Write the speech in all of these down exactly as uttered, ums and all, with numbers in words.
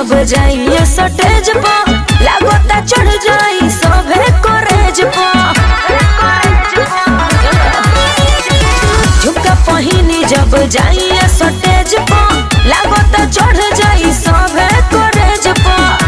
जब जाइए सटेज पर लागोता चढ़ जाई सभे कॉलेज पर। झुमका पहिनी जब जाइए सटेज पर लागोता चढ़ जाई सभे कॉलेज पर।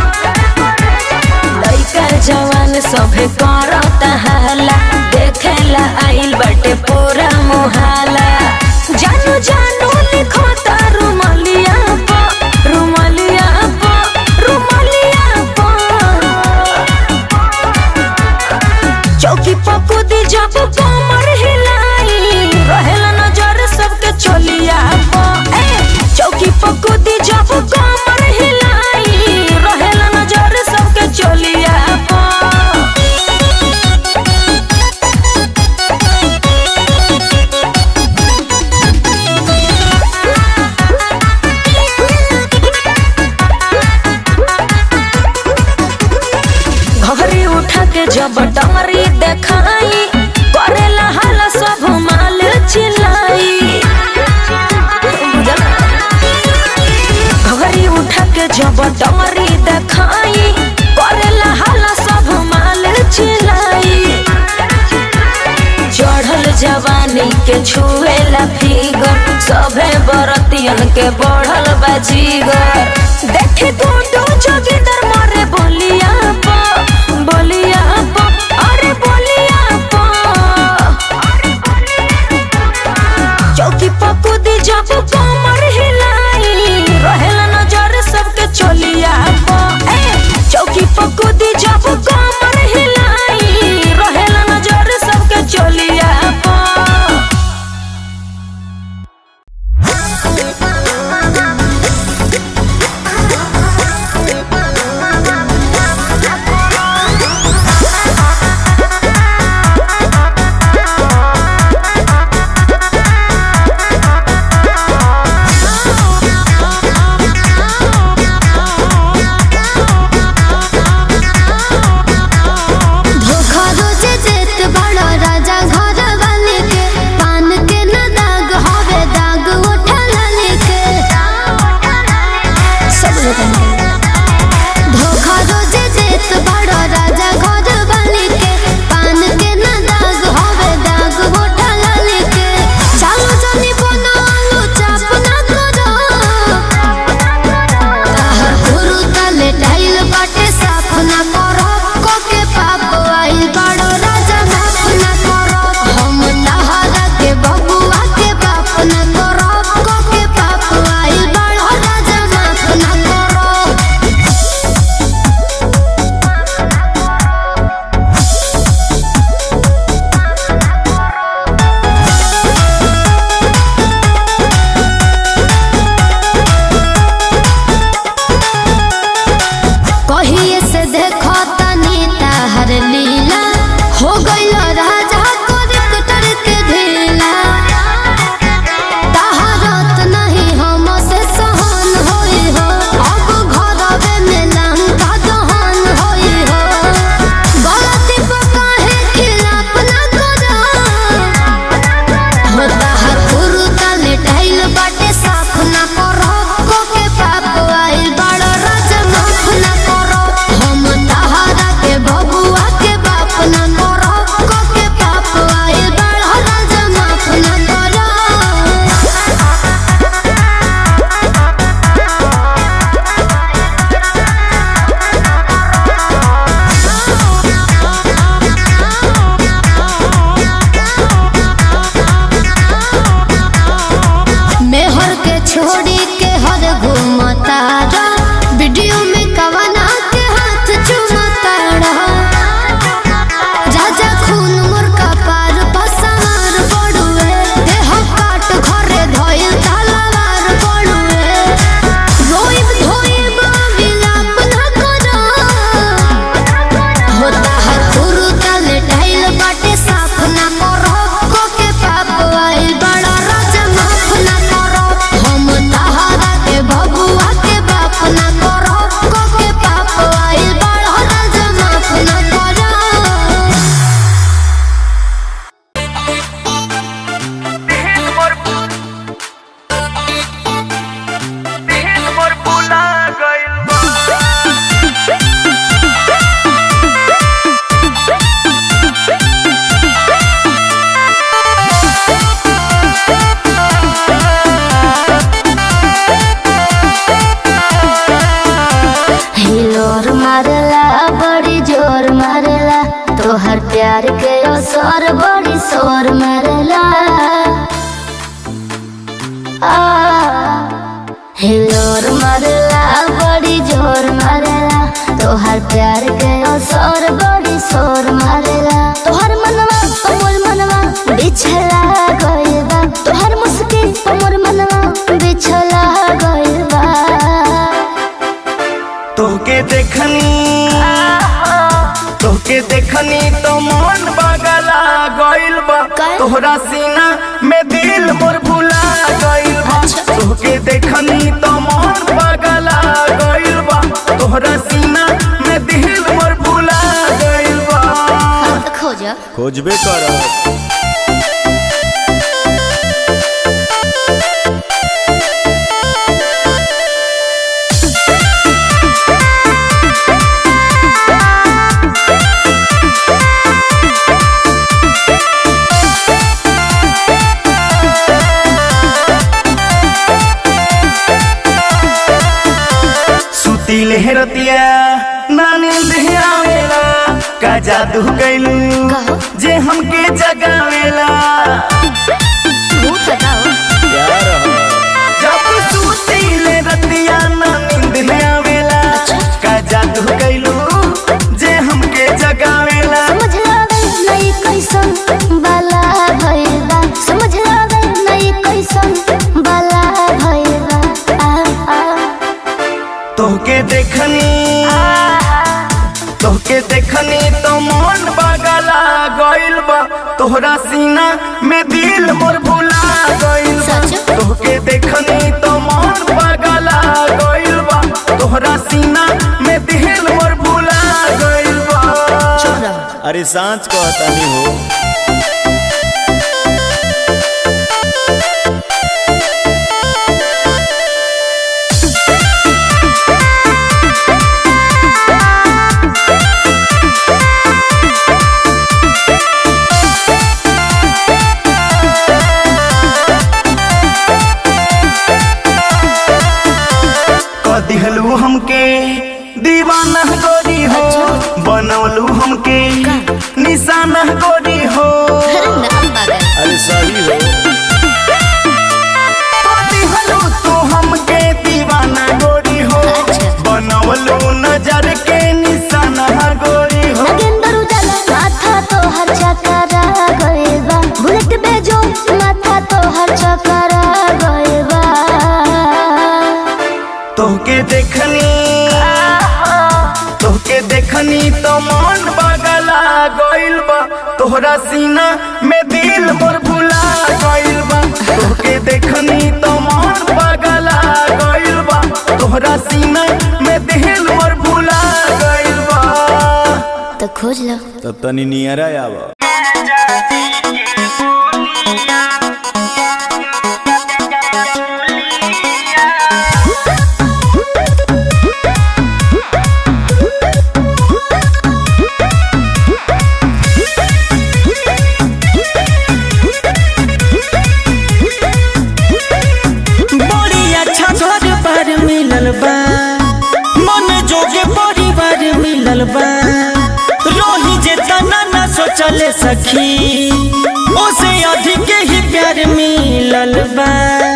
लइका जवान सभे करता हाला देखेला आइल बाटे पूरा मोहाला। जानू जानू लिखो तारू मलिया पा रुमलिया पा रुमलिया पा। चौकी पकुदी जब कमर हिलाई रहेला नजर सबके चलिया पा। चौकी पकुदी जब कमर हिलाई रहेला नजर सबके चलिया पा। घरी उठा के जब डमरी देखाई करेला हाला सब माल चिल्लाई। घरी उठा के जब डमरी देखाई करेला हाला सब माल चिल्लाई। चढ़ल जवानी के छुएला फिगर सभे बरतियन के बढ़ल बाजीगर। देखे गुंडू जोगिंदर मारे बोलिया पा बोलिया पा अरे बोलिया पा। चौकी पकुदी जब कमर हिलाई रहेला नजर सबके चलिया पा। चौकी पकुदी जब कमर हिलाई रहेला नजर सबके चलिया पा। हिलोर मारेला बड़ी जोर मारेला तोहर प्यार के असर बड़ी शोर मारेला तोहर मनवा मोर मनवा बिछला गइल बा तोहर मुस्किन मोर मनवा बिछला गइल बा तोके देखनी तोके देखनी तो मन बगला गइल बा तोहरा सीना में दिल मोर भुला गइल बा तोके देखनी तो मन बगला गइल बा तोहरा सीना में दिल मोर भुला गइल बा खोज खोजबे कर लहरतिया नानी लहरावेला का जादू कैलू जे हमके जगावेला जब सूती लहरतिया नानी लहरावेला का जादू कैलू जे हमके जगावेला समझ लावे नहीं कैसन बाला भइला समझ लावे नहीं कैसन बाला भइला तोके देखनी तोके देखनी तो मन बगला गइल बा तोहरा सीना में दिल मोर भुला गइल बा तोके देखनी तो मन बगला गइल बा तोहरा सीना में दिल मोर भुला गइल बा। अरे सांझ कहता नहीं हो दिहलू हमके दीवाना गोरी हो बनौलू हमके निशाना गोरी हो अरे सही हो दिहलू तो हमके दीवाना गोरी हो बनौलू नजर के निशाना गोरी हो माथा तो हर चकरा गइल बा बुलेट बेजो माथा तो हर चकरा गइल बा तोके देखनी तोके देखनी तो मन बगला गइल बा तोहरा सीना में दिल मोर भुला गइल बा तोके देखनी तो मन बगला गइल बा तोहरा सीना में दिल मोर भुला गइल बा तो खोज लो तब तनी नियरा आवा रोही जे तना न सोचले सखी उसे अधिक ही प्यार मिलल बा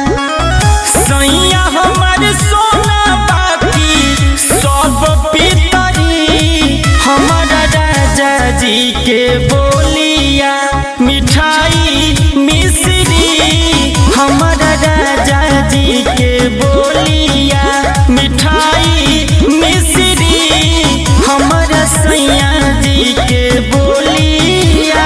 सैया हमार सोना बाकी सब पितरी हमारा राजा जी के बोलिया मिठाई मिश्री हमारा राजा जी के बोलिया मिठाई मिश्री हमारा सैया जी के बोलिया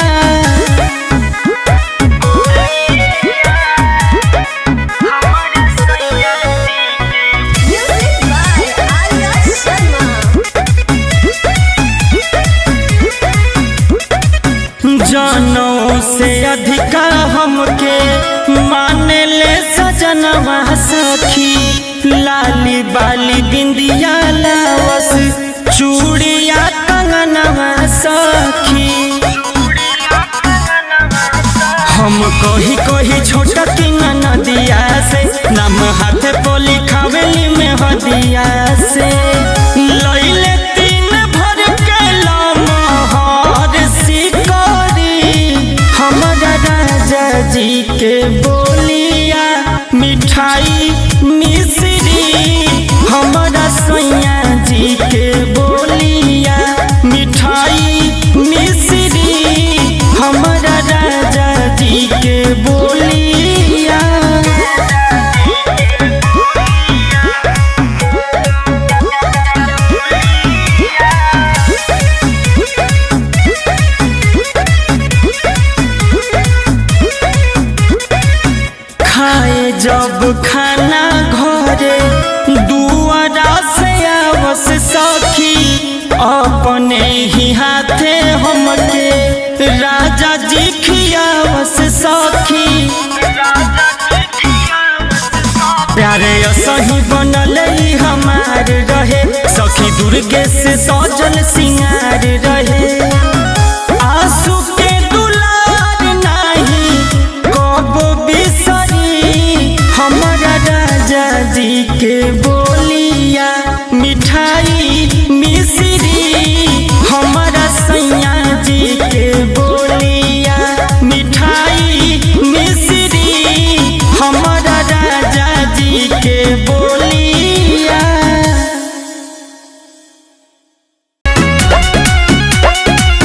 जानों से अधिका हमके माने ले सजनवा सखी लाली बाली बिंदिया लावस चूड़िया कंगनवा सखी हम कही कही छोटा की नदिया से नाम हाथ पोली खावेली में हदिया से लैले तीन भर के लमहर सिकरी हमारा राजा जी के बोलिया मिठाई मिश्री खाए जब खाना घरे दुआरा से आवस सखी अपने ही हाथे हमके राजा जी खियावस सखी प्यारे सही बनल हमार रहे सखी दुर्गे से सजल सिंगार रहे आंसू के दुलार नहीं कबो बिसरी हमारा राजा जी के बोलिया मिठाई मिश्री हमारा सैया जी के बोलिया मिठाई मिश्री हमारा राजा जी के बोलिया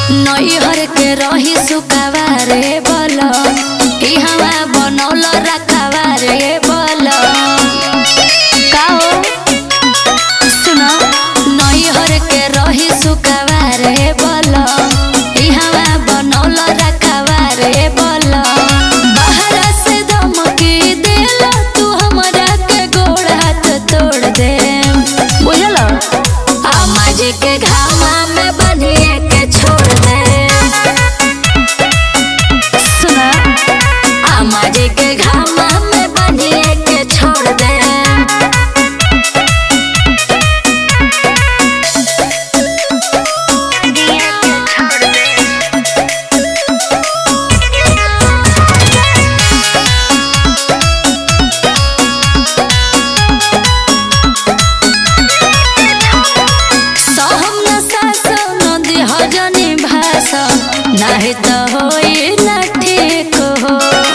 नैहर के रही सुकावा रे बोलो ई हवा बनौल रखावा रे बोलो का हो सुनो नैहर के रही सुकावा रे बोलो ई हवा बनौल रखावा रे बोलो बाहर से धमकी देला तू हमरा के गोड़ हाथ तोड़ दे बुझल आमाज के घामा में बनिए के छोड़ दे सुना आमाज के घामा में बनिए के छोड़ दे नहीं तो होई ना ठीक हो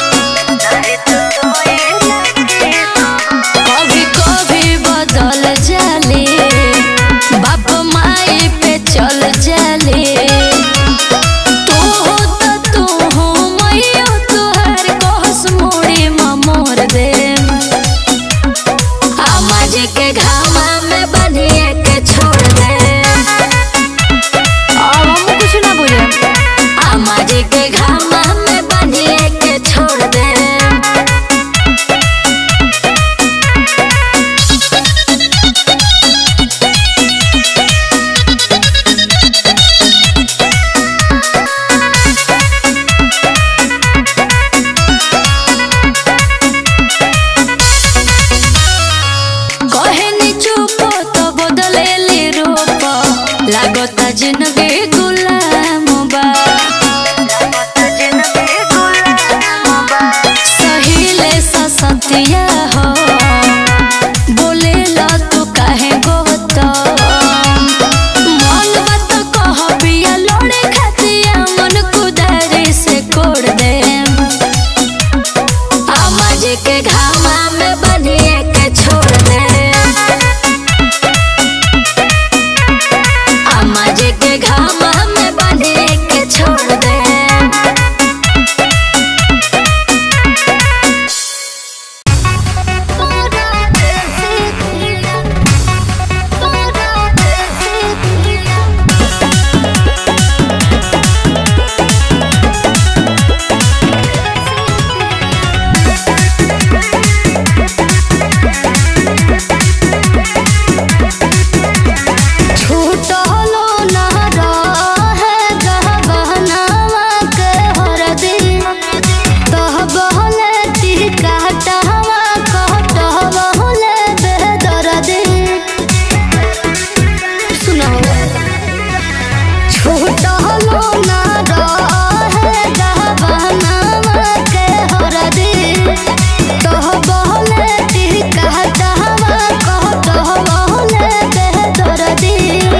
कभी कभी बदल जाले बाप माई पे चल जाले तू हो तो तू हो मैया तुहार कहस मोड़ी मोर दे आमाज के घामा में बनिए के छोड़ दे अब हम कुछ ना बोले आमाज के घामा में बनिए के छोड़ दे कहे नी चुप तो बदले ली रूप लागता जिंदगी गुलाम बा सहीले ससतिया हो बोले ला तू काहे गोत मन बात कह पिया लोड़े खातिया मन कुदारी से कोड़ दे आमाज के घामा में बनिए के छोड़ दे आमाज के घामा में बनिए के छोड़ दे छूटलो ना रहे गहबहनावा के हरदी तह बहले टिका टहवा कहटह बहले बेदरदी सुनो छूटलो ना रहे गहबहनावा के हरदी तह बहले टिका टहवा कहटह बहले बेदरदी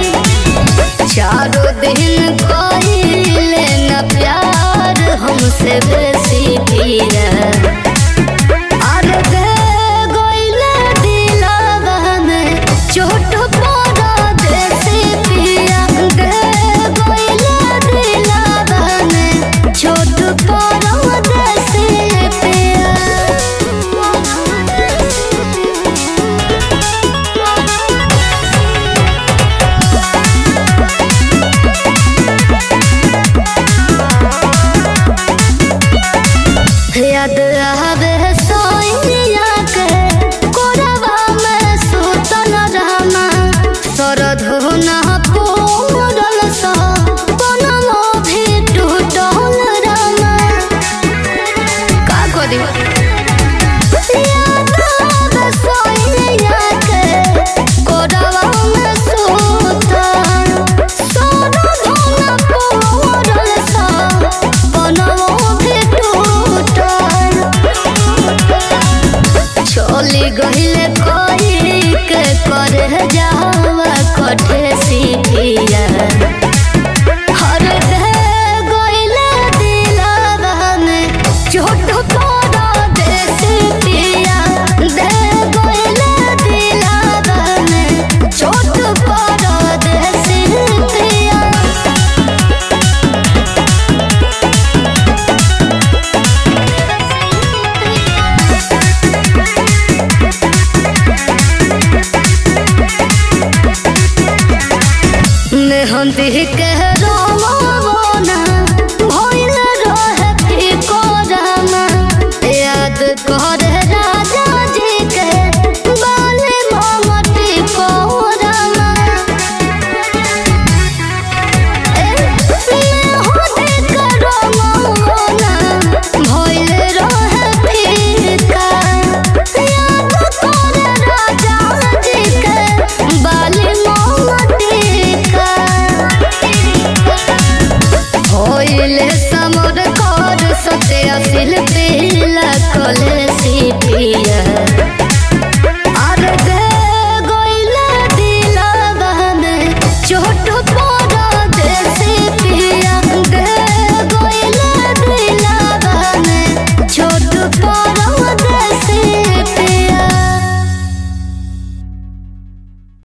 चारों दिन कहिले न प्यार हमसे बेसी पिया